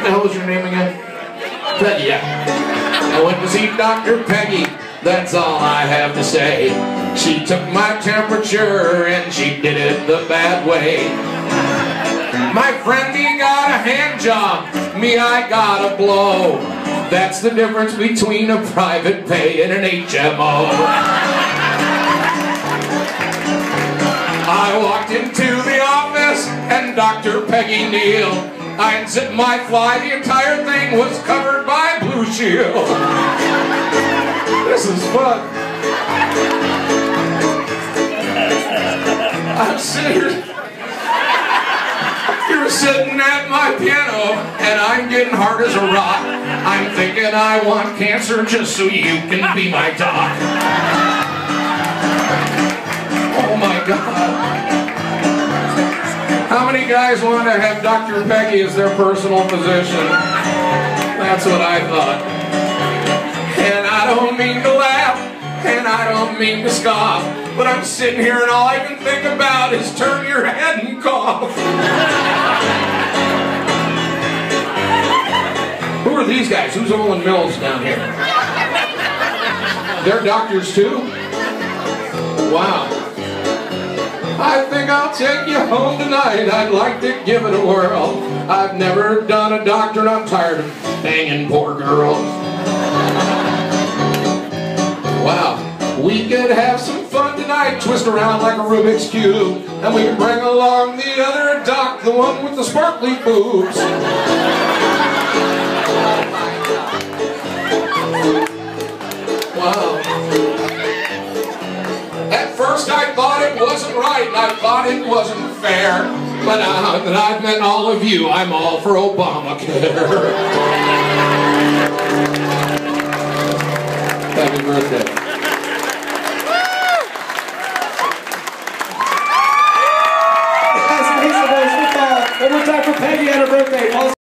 the hell was your name again? Peggy, yeah. I went to see Dr. Peggy, that's all I have to say. She took my temperature and she did it the bad way. My friend, he got a hand job, me, I got a blow. That's the difference between a private pay and an HMO. I walked into the office and Dr. Peggy kneeled. I unzipped my fly, the entire thing was covered by Blue Shield. This is fun. I'm sitting here. You're sitting at my piano and I'm getting hard as a rock. I'm thinking I want cancer just so you can be my doc. Oh my God. How many guys want to have Dr. Peggy as their personal physician? That's what I thought. And I don't mean to laugh, and I don't mean to scoff, but I'm sitting here and all I can think about is turn your head and cough. Who are these guys? Who's Olin Mills down here? They're doctors too? Wow. I think I'll take you home tonight. I'd like to give it a whirl. I've never done a doctor and I'm tired of banging poor girls. Wow. We could have some fun tonight, twist around like a Rubik's Cube, and we can bring along the other doc, the one with the sparkly boobs. Wow. At first I thought it wasn't right, and I thought it wasn't fair, but now that I've met all of you, I'm all for Obamacare. Happy birthday. One more time for Peggy on her birthday.